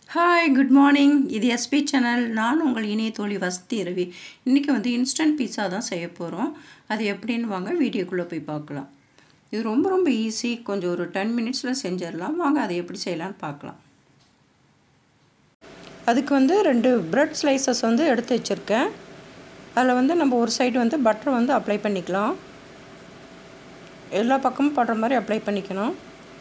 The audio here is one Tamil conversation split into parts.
Hi, good morning. இது எஸ்பி சேனல். நான் உங்கள் இணைய தோழி வசந்தி ரவி. இன்றைக்கி வந்து இன்ஸ்டன்ட் பீஸா தான் செய்ய போகிறோம். அது எப்படின்னு வாங்க வீடியோக்குள்ளே போய் பார்க்கலாம். இது ரொம்ப ஈஸி. கொஞ்சம் ஒரு 10 மினிட்ஸில் செஞ்சிடலாம். வாங்க அதை எப்படி செய்யலான்னு பார்க்கலாம். அதுக்கு வந்து 2 பிரெட் ஸ்லைசஸ் வந்து எடுத்து வச்சுருக்கேன். அதில் வந்து நம்ம ஒரு சைடு வந்து பட்டர் வந்து அப்ளை பண்ணிக்கலாம். எல்லா பக்கமும் படுற மாதிரி அப்ளை பண்ணிக்கணும்.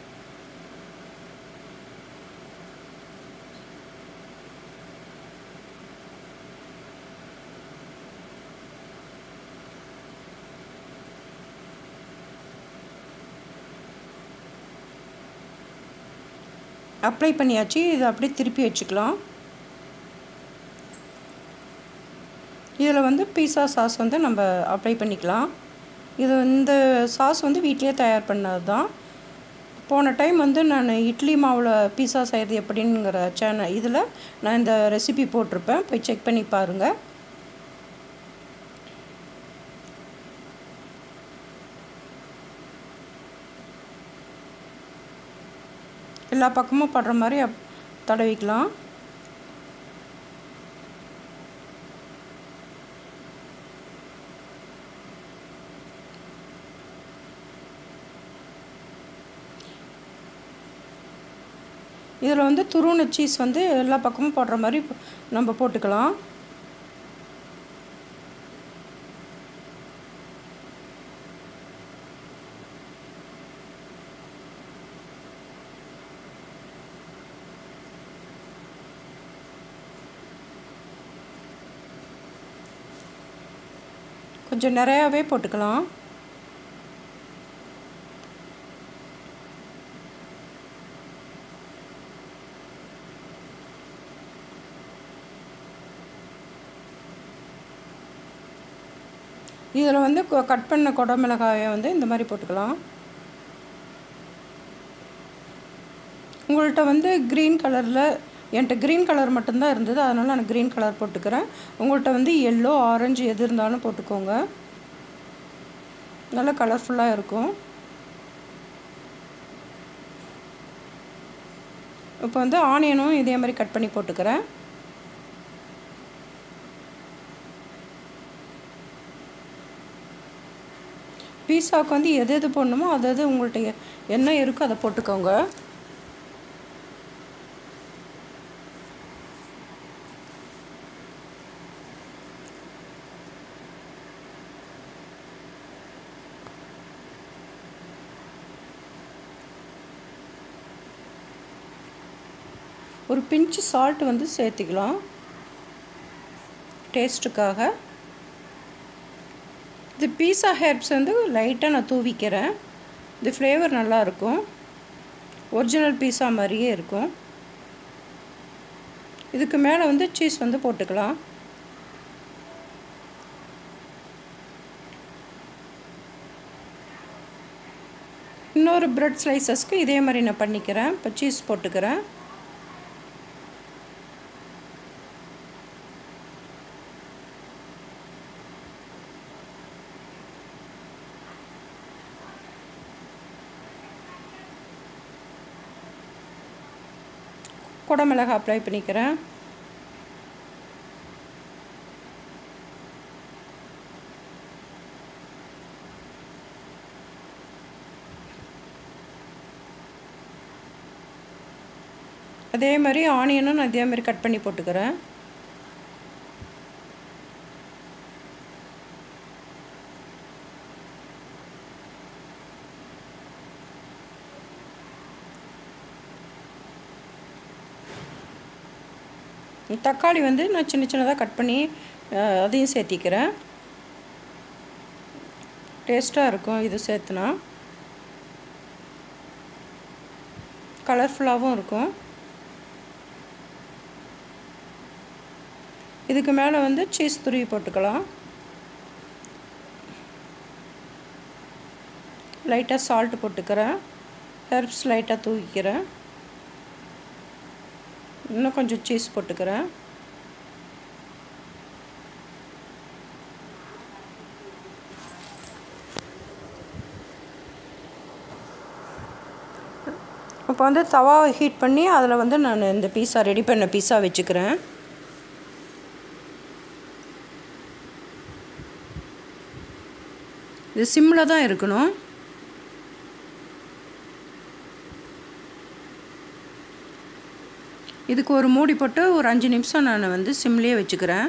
அப்ளை பண்ணியாச்சு. இது அப்படியே திருப்பி வச்சுக்கலாம். இதில் வந்து பீஸா சாஸ் வந்து நம்ம அப்ளை பண்ணிக்கலாம். இந்த சாஸ் வந்து வீட்டிலே தயார் பண்ணது தான். போன டைம் வந்து நான் இட்லி மாவில் பீஸா செய்கிறது எப்படிங்கிற இதில் நான் இந்த ரெசிபி போட்டிருப்பேன். போய் செக் பண்ணி பாருங்கள். எல்லா பக்கமும் படுற மாதிரி தடவிக்கலாம். இதில் வந்து துருவன சீஸ் வந்து எல்லா பக்கமும் போடுற மாதிரி நம்ம போட்டுக்கலாம். கொஞ்சம் நிறையாவே போட்டுக்கலாம். இதில் வந்து கட் பண்ண குடமிளகாயை வந்து இந்த மாதிரி போட்டுக்கலாம். உங்கள்கிட்ட வந்து க்ரீன் கலரில், என்கிட்ட க்ரீன் கலர் மட்டும்தான் இருந்தது, அதனால் நான் க்ரீன் கலர் போட்டுக்கிறேன். உங்கள்கிட்ட வந்து எல்லோ, ஆரஞ்சு எது இருந்தாலும் போட்டுக்கோங்க. நல்லா கலர்ஃபுல்லாக இருக்கும். இப்போ வந்து ஆனியனும் இதே மாதிரி கட் பண்ணி போட்டுக்கிறேன். பீஸாவுக்கு வந்து எது போடணுமோ அது உங்கள்கிட்ட என்ன இருக்கோ அதை போட்டுக்கோங்க. ஒரு பிஞ்சு சால்ட் வந்து சேர்த்துக்கலாம் டேஸ்ட்டுக்காக. இது பீஸா ஹெர்ப்ஸ் வந்து லைட்டாக நான் தூவிக்கிறேன். இது ஃப்ளேவர் நல்லாயிருக்கும். ஒரிஜினல் பீஸா மாதிரியே இருக்கும். இதுக்கு மேலே வந்து சீஸ் வந்து போட்டுக்கலாம். இன்னொரு பிரெட் ஸ்லைசஸ்க்கு இதே மாதிரி நான் பண்ணிக்கிறேன். இப்போ சீஸ் போட்டுக்கிறேன். குடமிளகாய் அப்ளை பண்ணிக்கிறேன். அதே மாதிரி ஆனியனும் நான் இதே மாதிரி கட் பண்ணி போட்டுக்கிறேன். தக்காளி வந்து நான் சின்னதாக கட் பண்ணி அதையும் சேர்த்திக்கிறேன். டேஸ்ட்டாக இருக்கும் இது சேர்த்துனா. கலர்ஃபுல்லாகவும் இருக்கும். இதுக்கு மேலே வந்து சீஸ் துருவி போட்டுக்கலாம். லைட்டாக சால்ட் போட்டுக்கிறேன். ஹெர்ப்ஸ் லைட்டாக தூவிக்கிறேன். இன்னும் கொஞ்சம் சீஸ் போட்டுக்கிறேன். இப்போ வந்து தவாவை ஹீட் பண்ணி அதில் வந்து நான் இந்த பீஸா ரெடி பண்ண பீஸா வச்சுக்கிறேன். இது சிம்மில் தான் இருக்கணும். இதுக்கு ஒரு மூடி போட்டு ஒரு 5 நிமிஷம் நான் வந்து சிம்லேயே வச்சுக்கிறேன்.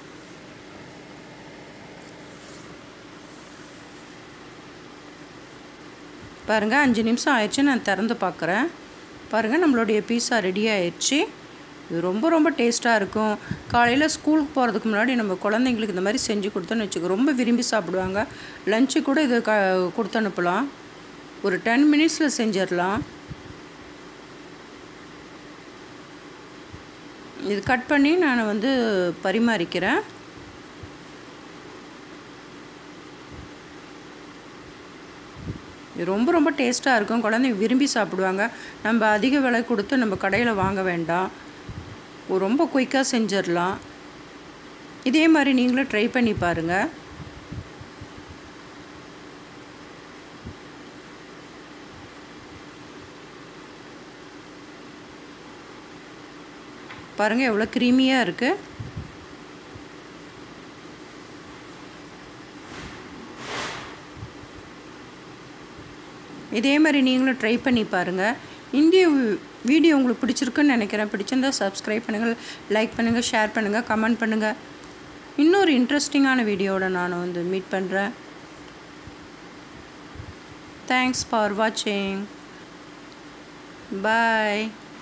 பாருங்கள் 5 நிமிஷம் ஆயிடுச்சு. நான் திறந்து பார்க்குறேன். பாருங்கள் நம்மளுடைய பீஸா ரெடி ஆயிடுச்சு. இது ரொம்ப ரொம்ப டேஸ்ட்டாக இருக்கும். காலையில் ஸ்கூலுக்கு போகிறதுக்கு முன்னாடி நம்ம குழந்தைங்களுக்கு இந்த மாதிரி செஞ்சு கொடுத்தோன்னு வச்சுக்கோ, ரொம்ப விரும்பி சாப்பிடுவாங்க. லஞ்சு கூட இது கொடுத்து அனுப்பலாம். ஒரு 10 மினிட்ஸில் செஞ்சிடலாம். இது கட் பண்ணி நான் வந்து பரிமாறிக்கிறேன். இது ரொம்ப ரொம்ப டேஸ்ட்டாக இருக்கும். குழந்தைங்க விரும்பி சாப்பிடுவாங்க. நம்ம அதிக விலை கொடுத்து நம்ம கடையில் வாங்க வேண்டாம். ரொம்ப குயிக்காக செஞ்சிடலாம். இதே மாதிரி நீங்களும் ட்ரை பண்ணி பாருங்கள். பாருங்கள் எவ்வளோ க்ரீமியாக இருக்குது. இதே மாதிரி நீங்களும் ட்ரை பண்ணி பாருங்கள். இந்த வீடியோ உங்களுக்கு பிடிச்சிருக்குன்னு நினைக்கிறேன். பிடிச்சிருந்தா சப்ஸ்கிரைப் பண்ணுங்கள், லைக் பண்ணுங்கள், ஷேர் பண்ணுங்கள், கமெண்ட் பண்ணுங்கள். இன்னொரு இன்ட்ரெஸ்டிங்கான வீடியோவோட நான் வந்து மீட் பண்ணுறேன். தேங்க்ஸ் ஃபார் வாட்சிங். பாய்.